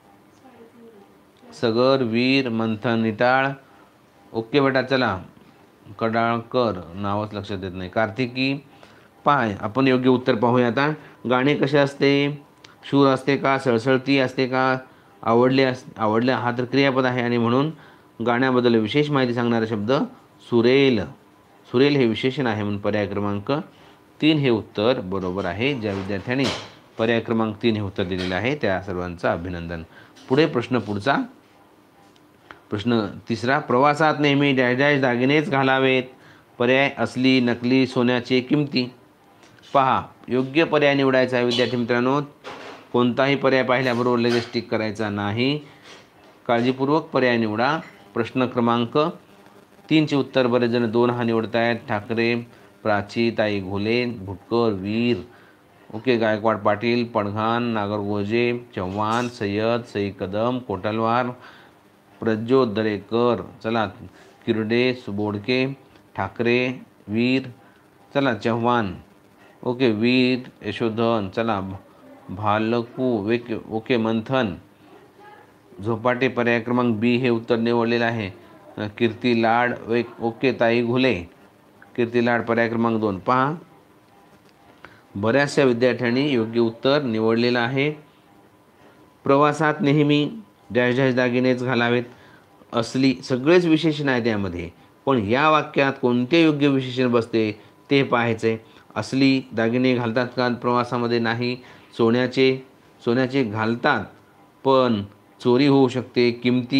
सगर, वीर, मंथन, निटाळ. ओके बेटा. चला, कडाळकर, नावच लक्षात येत नाही. कार्तिकी. पहा, आपण योग्य उत्तर पाहूया आता. गाणे कसे असते? शूर असते का? सळसळती असते का? आवडले हा तर क्रियापद आहे आणि म्हणून गाण्याबद्दल विशेष माहिती सांगणारा शब्द सुरेल. सुरेल हे विशेषण आहे, म्हणून पर्याय क्रमांक 3 हे उत्तर बरोबर आहे. ज्या विद्यार्थ्यांनी पर्याय क्रमांक 3 हे उत्तर दिलेलं आहे त्या सर्वांचं अभिनंदन. पुढे पुढचा प्रश्न तिसरा. प्रवासात नेहमी डॅश डॅश दागिनेच घालावेत. पर्याय असली, नकली, सोन्याचे, किमती. पहा, योग्य पर्याय निवडायचा आहे विद्यार्थी मित्रांनो. कोणताही पर्याय पाहिल्याबरोबर लगेच टिक करायचा नाही. काळजीपूर्वक पर्याय निवडा. प्रश्न क्रमांक 3चे उत्तर बरेच जण 2 हा निवडत आहेत. ठाकरे, प्राची, ताई घोले, भुटकर, वीर. ओके, गायकवाड पाटील, पडघान, नागरगोजे, चव्हाण, सय्यद, सई कदम, कोटलवार, प्रज्योत दरेकर. चला, किरडे, बोडके, ठाकरे, वीर. चला, चव्हाण. ओके, वीर, यशोधन. चला, भालकू. ओके, मंथन, झोपाटे. पर्याय क्रमांक बी हे उत्तर निवडलेलं आहे. कीर्ती लाड. ओके, ताई घुले, कीर्ती लाड. पर्याय क्रमांक 2. पहा, बऱ्याचशा विद्यार्थ्यांनी योग्य उत्तर निवडलेलं आहे. प्रवासात नेहमी डॅश डॅश दागिनेच घालावेत. असली, सगळेच विशेषण आहे त्यामध्ये, पण या वाक्यात कोणते योग्य विशेषण बसते ते पाहायचे. असली दागिने घालतात का प्रवासामध्ये? नाही. सोन्याचे घालतात पण चोरी होऊ शकते.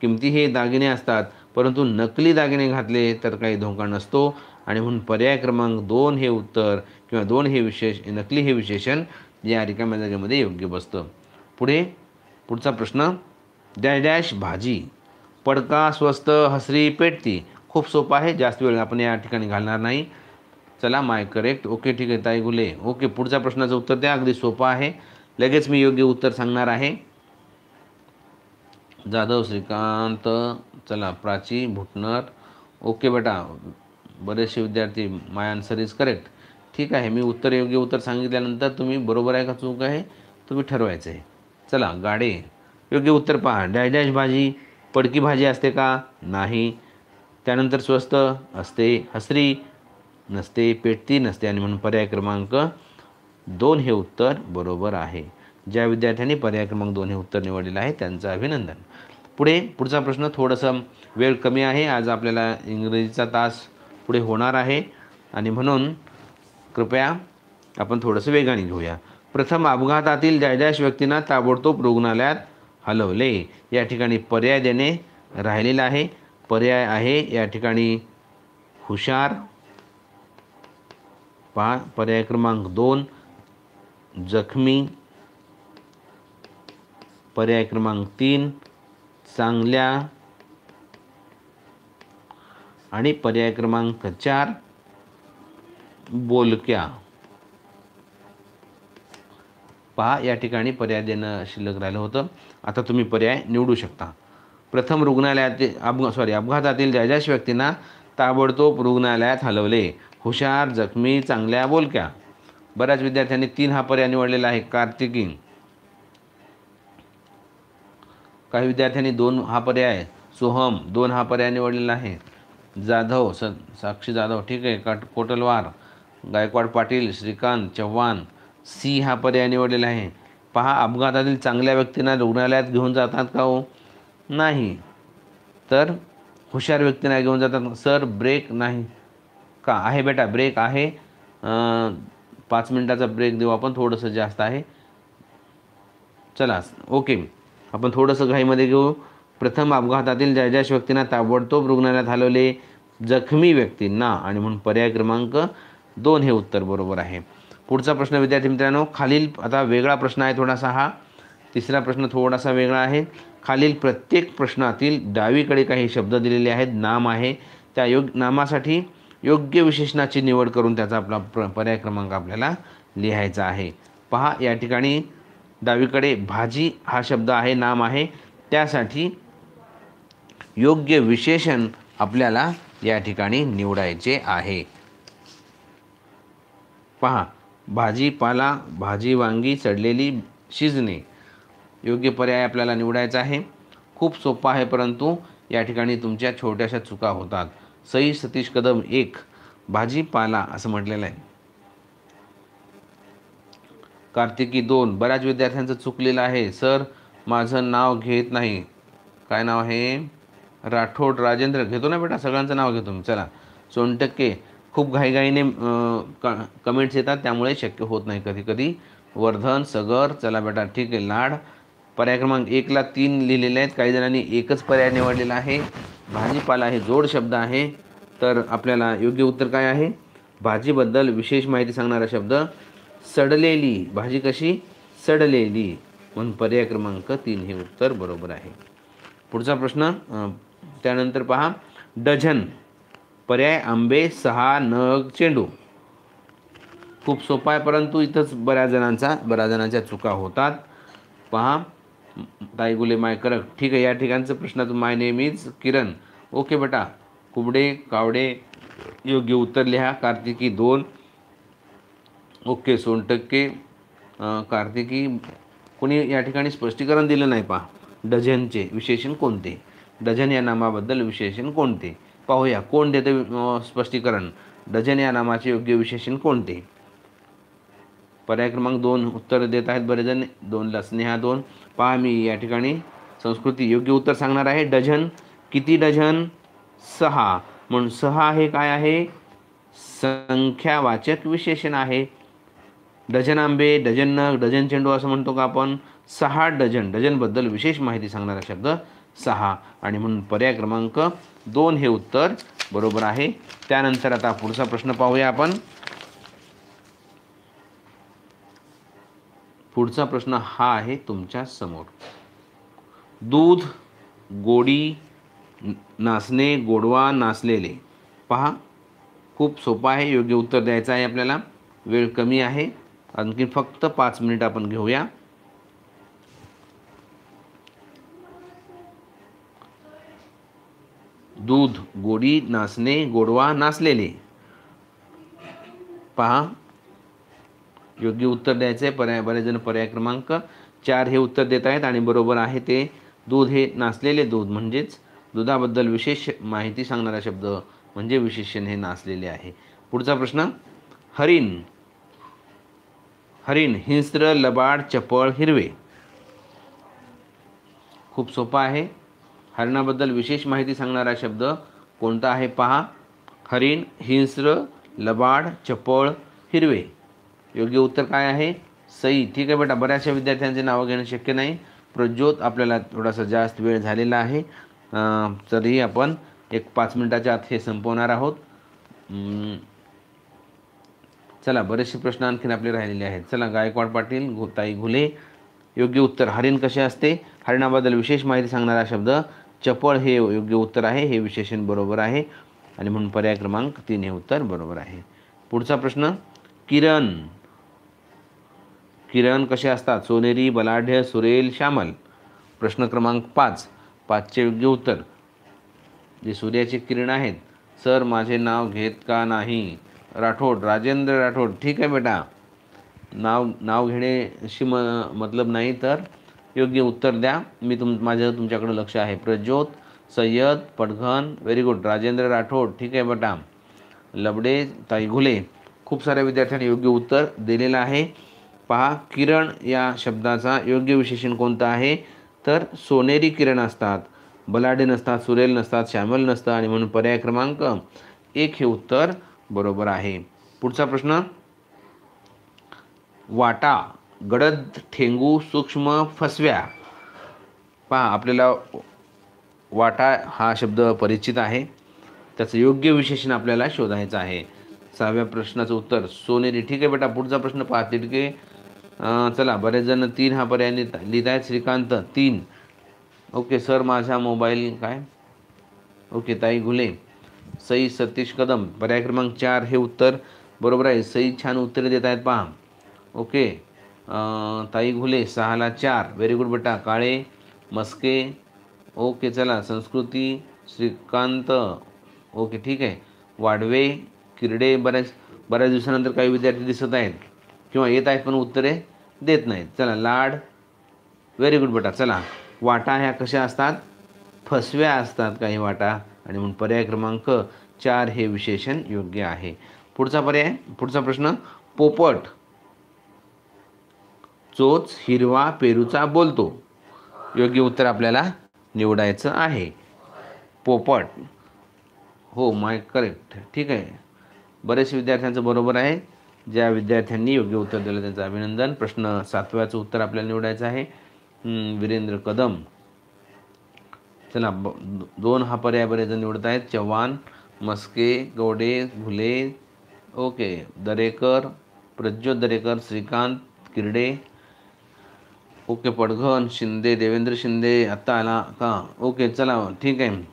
किमती हे दागिने असतात, परंतु नकली दागिने घातले तर काही धोका नसतो आणि म्हणून पर्याय क्रमांक 2 हे उत्तर किंवा 2 हे नकली हे विशेषण या रिकाम्या जागेमध्ये योग्य बसतं. पुढचा प्रश्न, डॅश डॅश भाजी पडका स्वस्त हसरी पेटती. खूप सोपं आहे, जास्त वेळ आपण या ठिकाणी घालणार नाही. चला माय करेक्ट. ओके ठीक आहे ताई गुले. ओके पुढच्या प्रश्नाचं उत्तर द्या. अगदी सोपं आहे, लगेच मी योग्य उत्तर सांगणार आहे. जाधव श्रीकांत, चला प्राची भुटनर. ओके बेटा, बरेचसे विद्यार्थी, माय आन्सर इज करेक्ट. ठीक आहे, मी योग्य उत्तर सांगितल्यानंतर तुम्ही बरोबर आहे का चूक आहे तुम्ही ठरवायचं आहे. चला गाडे, योग्य उत्तर पहा. डॅश डॅश भाजी पडकी भाजी असते का? नाही. त्यानंतर स्वस्त असते, हसरी नसते, पेटती नसते आणि म्हणून पर्याय क्रमांक 2 हे उत्तर बरोबर आहे. ज्या विद्यार्थ्यांनी पर्याय क्रमांक 2 हे उत्तर निवडलेलं आहे त्यांचं अभिनंदन. पुढचा प्रश्न, थोडंसं वेळ कमी आहे, आज आपल्याला इंग्रजीचा तास पुढे होणार आहे आणि म्हणून कृपया आपण थोडंसं वेगाने घेऊया. प्रथम अपघातातील डॅश डॅश व्यक्तींना ताबडतोब रुग्णालयात हलवले. या ठिकाणी पर्याय देणे राहिलेला आहे. पर्याय आहे या ठिकाणी हुशार, पहा पर्याय क्रमांक 2 जखमी, पर्याय क्रमांक 3 चांगल्या आणि पर्याय क्रमांक 4 बोलक्या. पहा या ठिकाणी पर्याय देणं शिल्लक राहिलं होतं. आता तुम्ही पर्याय निवडू शकता. प्रथम अपघातातील डॅश डॅश व्यक्तींना ताबडतोब रुग्णालयात हलवले. हुशार, जखमी, चांगल्या, बोलक्या. बऱ्याच विद्यार्थ्यांनी 3 हा पर्याय निवडलेला आहे. कार्तिकी. काही विद्यार्थ्यांनी 2 हा पर्याय, सोहम 2 हा पर्याय निवडलेला आहे. जाधव, साक्षी जाधव ठीक आहे, कोटलवार, गायकवाड पाटील, श्रीकांत चव्हाण सी हा पर्याय निवडलेला आहे. पहा अपघातातील चांगल्या व्यक्तींना रुग्णालयात घेऊन जातात का हो? नाही. तर हुशार व्यक्तींना घेऊन जातात. सर ब्रेक नाही का? आहे बेटा, ब्रेक आहे. 5 मिनिटाचा ब्रेक देऊ आपण, थोडंसं जास्त आहे. चला ओके, आपण थोडंसं घाईमध्ये घेऊ. प्रथम अपघातातील डॅश डॅश व्यक्तींना ताबडतोब रुग्णालयात हलवले, जखमी व्यक्तींना आणि म्हणून पर्याय क्रमांक 2 हे उत्तर बरोबर आहे. पुढचा प्रश्न विद्यार्थी मित्रांनो, खालील, आता वेगळा प्रश्न आहे थोडासा हा. तिसरा प्रश्न थोडासा वेगळा आहे. खालील प्रत्येक प्रश्नातील डावीकडे काही शब्द दिलेले आहेत, नाम आहे. त्या नामासाठी योग्य विशेषणाची निवड करून त्याचा आपला पर्याय क्रमांक आपल्याला लिहायचा आहे. पहा या ठिकाणी डावीकडे भाजी हा शब्द आहे, नाम आहे. त्यासाठी योग्य विशेषण आपल्याला या ठिकाणी निवडायचे आहे. पहा भाजीपाला, भाजी, वांगी, सडलेली, शिजणे. योग्य पर्याय आपल्याला निवडायचा आहे. खूप सोपा आहे, परंतु या ठिकाणी तुमच्या छोट्याशा चुका होतात. सई सतीश कदम 1 भाजीपाला असं म्हटलेलं आहे. कार्तिकी 2 बऱ्याच विद्यार्थ्यांचं चुकलेलं आहे. सर माझं नाव घेत नाही. काय नाव आहे? राठोड राजेंद्र. घेतो ना बेटा, सगळ्यांचं नाव घेतो मी. चला सोनटक्के, खूप घाईघाईने कमेंट्स येतात त्यामुळे शक्य होत नाही कधी कधी. वर्धन सगर, चला बेटा ठीक आहे. लाड, पर्याय क्रमांक 1ला 3 लिहिलेले आहेत. काही जणांनी एकच पर्याय निवडलेला आहे. भाजीपाला हे जोड शब्द आहे, तर आपल्याला योग्य उत्तर काय आहे? भाजीबद्दल विशेष माहिती सांगणारा शब्द सडलेली. भाजी कशी? सडलेली, म्हणून पर्याय क्रमांक 3 हे उत्तर बरोबर आहे. पुढचा प्रश्न, त्यानंतर पहा डझन, पर्याय आंबे, 6 नग चेंडू. खूप सोपा आहे, परंतु इथंच बऱ्याच जणांच्या चुका होतात. पहा ताई गुले माय करेक्ट ठीक आहे. या ठिकाणचं प्रश्नातून my name is Kiran. Okay बेटा. कुबडे, कावडे योग्य उत्तर लिहा. कार्तिकी 2 ओके. सोनटक्के, कार्तिकी. कोणी या ठिकाणी स्पष्टीकरण दिलं नाही. पहा डझनचे विशेषण कोणते? डझन या नामाबद्दल विशेषण कोणते? पाहूया कोण देते स्पष्टीकरण. डझन या नामाचे योग्य विशेषण कोणते? पर्याय क्रमांक 2 उत्तर देत आहेत बरेच जण. 2ला स्नेहा 2. पहा मी या ठिकाणी संस्कृती योग्य उत्तर सांगणार आहे. डझन, किती डझन? 6, म्हणून 6 हे काय आहे? संख्यावाचक विशेषण आहे. डझन आंबे, डझन नग, डझन चेंडू असं म्हणतो का आपण? 6 डझन. डझनबद्दल विशेष माहिती सांगणारा शब्द 6 आणि म्हणून पर्याय क्रमांक 2 हे उत्तर बरोबर आहे. त्यानंतर आता पुढचा प्रश्न पाहूया आपण. पुढचा प्रश्न हा आहे तुमच्या समोर. दूध, गोडी, नाचणे, गोडवा, नाचलेले. पहा, खूप सोपं आहे. योग्य उत्तर द्यायचं आहे आपल्याला. वेळ कमी आहे, आणखी फक्त 5 मिनिट आपण घेऊया. दूध, गोडी, नाचणे, गोडवा, नाचलेले. पहा, योग्य उत्तर द्यायचं आहे. बरेच जण पर्याय क्रमांक 4 हे उत्तर देत आहेत आणि बरोबर आहे ते. दूध हे नाचलेले दूध म्हणजेच दुधाबद्दल विशेष माहिती सांगणारा शब्द म्हणजे विशेषण हे नाचलेले आहे. पुढचा प्रश्न. हरिण, हरिण, हिंस्त्र, लबाड, चपळ, हिरवे. खूप सोपा आहे. हरिणाबद्दल विशेष माहिती सांगणारा शब्द कोणता आहे पहा. हरिण, हिंस्त्र, लबाड, चपळ, हिरवे. योग्य उत्तर काय आहे? सई. ठीक आहे बेटा, बऱ्याचशा विद्यार्थ्यांचे नावं घेणं शक्य नाही. प्रज्योत, आपल्याला थोडासा जास्त वेळ झालेला आहे, तरीही आपण 5 मिनिटाच्या आत हे संपवणार आहोत. चला, बरेचसे प्रश्न आणखीन आपले राहिलेले आहेत. चला, गायकवाड पाटील, ताई घुले. योग्य उत्तर हरिण कसे असते, हरिणाबद्दल विशेष माहिती सांगणारा शब्द चपळ हे योग्य उत्तर आहे. हे विशेषण बरोबर आहे आणि म्हणून पर्याय क्रमांक 3 हे उत्तर बरोबर आहे. पुढचा प्रश्न. किरण, किरण कसे असतात? सोनेरी, बलाढ्य, सुरेल, श्यामल. प्रश्न क्रमांक 5. 5चे योग्य उत्तर. जे सूर्याचे किरण आहेत. सर माझे नाव घेत का नाही? राठोड, राजेंद्र राठोड. ठीक आहे बेटा, नाव घेण्याशी मतलब नाही तर योग्य उत्तर द्या. माझं तुमच्याकडे लक्ष आहे. प्रज्योत, सय्यद, पडघन. Very good, Rajendra Rathod. ठीक आहे बेटा. लबडे, ताई घुले. खूप साऱ्या विद्यार्थ्यांनी योग्य उत्तर दिलेलं आहे. पहा, किरण या शब्दाचा योग्य विशेषण कोणतं आहे तर सोनेरी किरण असतात, बलाढ्य नसतात, सुरेल नसतात, श्यामल नसतं आणि म्हणून पर्याय क्रमांक 1 हे उत्तर बरोबर आहे. पुढचा प्रश्न. वाटा, गडद, ठेंगू, सूक्ष्म, फसव्या. पहा, आपल्याला वाटा हा शब्द परिचित आहे, त्याचं योग्य विशेषण आपल्याला शोधायचं आहे. 6व्या प्रश्नाचं उत्तर सोनेरी. ठीक आहे बेटा. पुढचा प्रश्न पहा. तिडके. चला, बरेच जण 3 हा पर्याय लिहित आहेत. श्रीकांत, 3. ओके सर माझा मोबाईल काय. ओके, ताई घुले. सई, सतीश कदम. पर्याय क्रमांक 4 हे उत्तर बरोबर आहे. सई छान उत्तरे देत आहेत पहा. Okay, Tai Ghule 6ला 4. Very good बेटा. काळे, मस्के. ओके, चला, संस्कृती, श्रीकांत. ओके, ठीक आहे. वाढवे, किरडे. बऱ्याच दिवसानंतर काही विद्यार्थी दिसत आहेत किंवा येत आहेत पण उत्तरे देत नाहीत. चला, लाड. व्हेरी गुड बेटा. चला, वाटा ह्या कशा असतात? फसव्या असतात काही वाटा आणि म्हणून पर्याय क्रमांक 4 हे विशेषण योग्य आहे. पुढचा प्रश्न. पोपट, चोच, हिरवा, पेरूचा बोलतो. योग्य उत्तर आपल्याला निवडायचं आहे. पोपट. हो, माय करेक्ट. ठीक आहे, बरेच विद्यार्थ्यांचं बरोबर आहे. ज्या विद्यार्थ्यांनी योग्य उत्तर दिलं त्यांचं अभिनंदन. प्रश्न 7व्याचं उत्तर आपल्याला निवडायचं आहे. वीरेंद्र कदम. चला, 2 हा पर्याय बरेच जण निवडत आहेत. चव्हाण, मस्के, गवडे, घुले. ओके, दरेकर, प्रज्योत दरेकर, श्रीकांत, किरडे. ओके, पडघन, शिंदे, देवेंद्र शिंदे. आत्ता आला का? ओके, चला, ठीक आहे.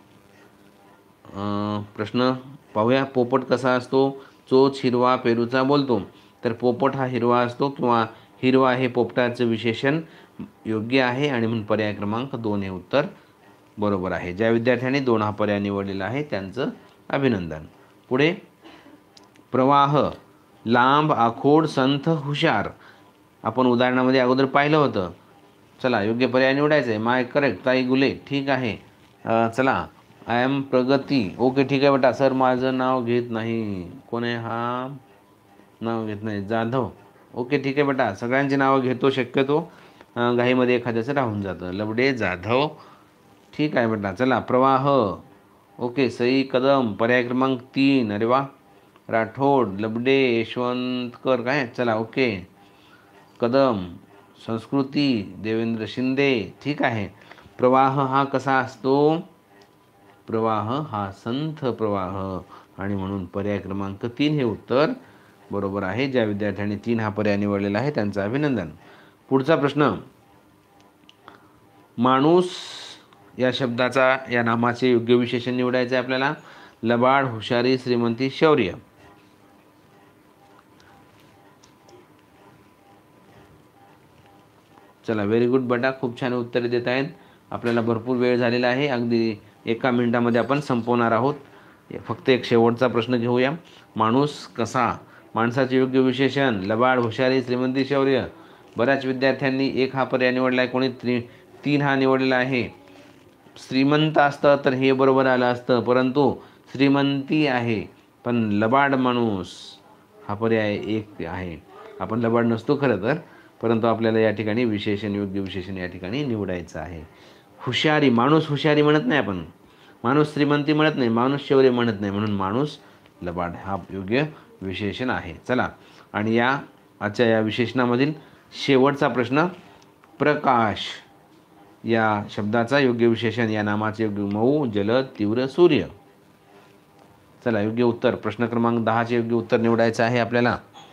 प्रश्न पाहूया. पोपट कसा असतो? चोच, हिरवा, पेरूचा बोलतो. तर पोपट हा हिरवा असतो किंवा हिरवा हे पोपटाचं विशेषण योग्य आहे आणि म्हणून पर्याय क्रमांक 2 हे उत्तर बरोबर आहे. ज्या विद्यार्थ्यांनी 2 हा पर्याय निवडलेला आहे त्यांचं अभिनंदन. पुढे. प्रवाह, लांब, आखूड, संथ, हुशार. आपण उदाहरणामध्ये अगोदर पाहिलं होतं. चला, योग्य पर्याय निवडायचं आहे. माय करेक्ट, ताई गुले. ठीक आहे. चला, आय एम प्रगती. ओके, ठीक आहे बेटा. सर माझं नाव घेत नाही. कोण आहे हा? नाव घेत नाही, जाधव. ओके, ठीक आहे बेटा. सगळ्यांची नावं घेतो शक्यतो, घाईमध्ये एखाद्याचं राहून जातं. लबडे, जाधव. ठीक आहे बेटा. चला, प्रवाह. ओके, सई कदम. पर्याय क्रमांक 3. अरे वा. राठोड, लबडे, यशवंतकर. काय? चला, ओके. कदम. संस्कृती, देवेंद्र शिंदे. ठीक आहे. प्रवाह हा कसा असतो? प्रवाह हा संथ प्रवाह, आणि म्हणून पर्याय क्रमांक 3 हे उत्तर बरोबर आहे. ज्या विद्यार्थ्यांनी 3 हा पर्याय निवडलेला आहे त्यांचं अभिनंदन. पुढचा प्रश्न, माणूस या शब्दाचा, या नामाचे योग्य विशेषण निवडायचे आहे आपल्याला. लबाड, हुशारी, श्रीमंती, शौर्य. चला, व्हेरी गुड बेटा, खूप छान उत्तरे देत आहेत. आपल्याला भरपूर वेळ झालेला आहे, अगदी 1 मिनिटामध्ये आपण संपवणार आहोत. फक्त एक शेवटचा प्रश्न घेऊया. माणूस कसा, माणसाचे योग्य विशेषण लबाड, हुशारी, श्रीमंती, शौर्य. बऱ्याच विद्यार्थ्यांनी 1 हा पर्याय निवडला आहे, कोणी 3 हा निवडलेला आहे. श्रीमंत असतं तर हे बरोबर आलं असतं, परंतु श्रीमंती आहे पण लबाड माणूस हा पर्याय 1 आहे. आपण लबाड नसतो खरं तर, परंतु आपल्याला या ठिकाणी विशेषण, योग्य विशेषण या ठिकाणी निवडायचं आहे. हुशारी, माणूस हुशारी म्हणत नाही आपण, माणूस श्रीमंती म्हणत नाही, माणूस शौर्य म्हणत नाही, म्हणून माणूस लबाड हा योग्य विशेषण आहे. चला, आणि आजच्या या विशेषणामधील शेवटचा प्रश्न, प्रकाश या शब्दाचा योग्य विशेषण, या नामाचे योग्य, मऊ, जलद, तीव्र, सूर्य. चला, योग्य उत्तर, प्रश्न क्रमांक 10चे योग्य उत्तर निवडायचं आहे आपल्याला.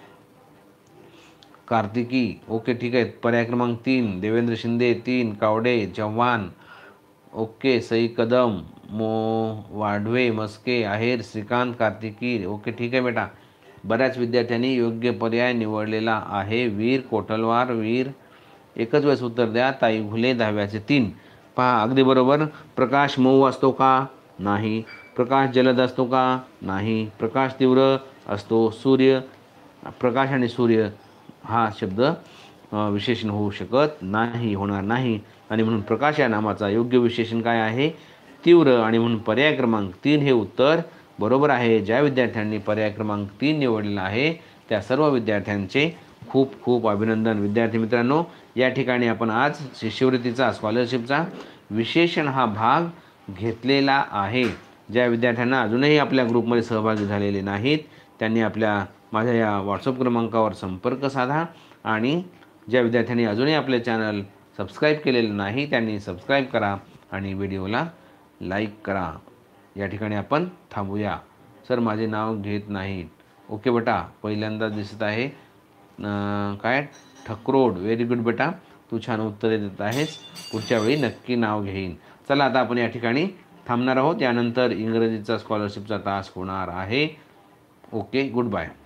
कार्तिकी, ओके ठीक आहे. पर्याय क्रमांक 3 देवेंद्र शिंदे, 3 कावडे, चव्हाण, ओके. सई कदम, वाढवे, मस्के, आहेर, श्रीकांत, कार्तिकी, ओके ठीक आहे बेटा. बऱ्याच विद्यार्थ्यांनी योग्य पर्याय निवडलेला आहे. वीर कोटलवार, वीर एकच वेळेस उत्तर द्या. ताई घुले, 10व्याचे 3. पहा, अगदी बरोबर. प्रकाश मऊ असतो का? नाही. प्रकाश जलद असतो का? नाही. प्रकाश तीव्र असतो. सूर्य, प्रकाश आणि सूर्य हा शब्द विशेषण होऊ शकत नाही, होणार नाही, आणि म्हणून प्रकाश या नामाचा योग्य विशेषण काय आहे? तीव्र, आणि म्हणून पर्याय क्रमांक 3 हे उत्तर बरोबर आहे. ज्या विद्यार्थ्यांनी पर्याय क्रमांक 3 निवडलेला आहे त्या सर्व विद्यार्थ्यांचे खूप खूप अभिनंदन. विद्यार्थी मित्रांनो, या ठिकाणी आपण आज शिष्यवृत्तीचा, स्कॉलरशिपचा विशेषण हा भाग घेतलेला आहे. ज्या विद्यार्थ्यांना अजूनही आपल्या ग्रुपमध्ये सहभागी झालेले नाहीत त्यांनी माझ्या या व्हॉट्सअप क्रमांकावर संपर्क साधा, आणि ज्या विद्यार्थ्यांनी अजूनही आपले चॅनल सबस्क्राईब केलेलं नाही त्यांनी सबस्क्राईब करा आणि व्हिडिओला लाईक करा. या ठिकाणी आपण थांबूया. सर माझे नाव घेत नाहीत. ओके बेटा, पहिल्यांदा दिसत आहे काय, ठकरोड, व्हेरी गुड बेटा, तू छान उत्तरे देत आहेस, पुढच्या वेळी नक्की नाव घेईन. चला, आता आपण या ठिकाणी थांबणार आहोत. यानंतर इंग्रजीचा स्कॉलरशिपचा तास होणार आहे. Okay, good bye.